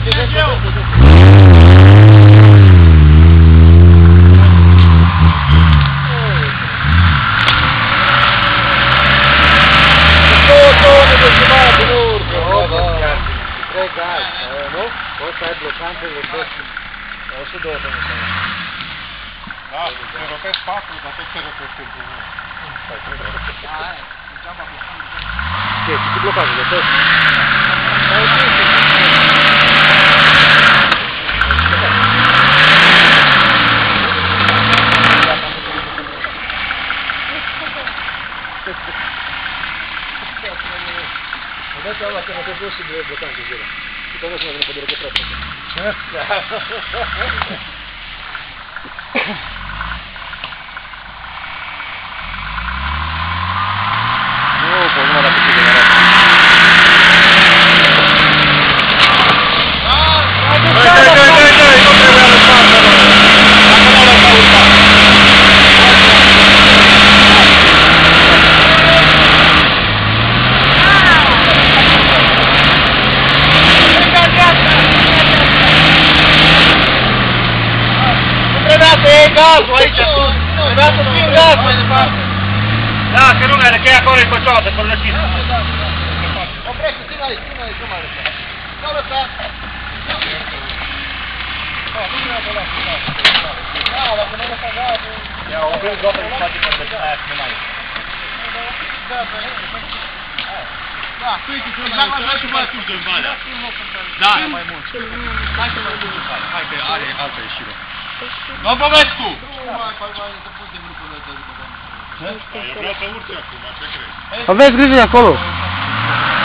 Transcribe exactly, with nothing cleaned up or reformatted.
Da, te rotezi patru, dar tot te rotezi timpul. Aia, degeaba blocam. Ce, ce blocajul de tot? Mă dați seama că mă te jos și de blocam cu zile. Și că nu se mă vine pe dură cu treptă. Gazul aici, trebuia să fie gaz mai departe. Da, că nu merge, că e acolo e pe cealaltă, pe răcită. Oprește, ține aici, ține aici, nu mai lăsa. Nu lăsa. Da, nu vrea de la final. Da, dacă nu lăsa gazul... Ia, o vrem doar să-mi face pe aia, să nu mai e. Da, pe aia. Da, tu ești cel mai mult. Hai să mai atunci de-n valea. Da, mai mult. Hai să mai atunci de valea. Hai că are altă ieșire. Domn Popescu! Aveți grijă de acolo!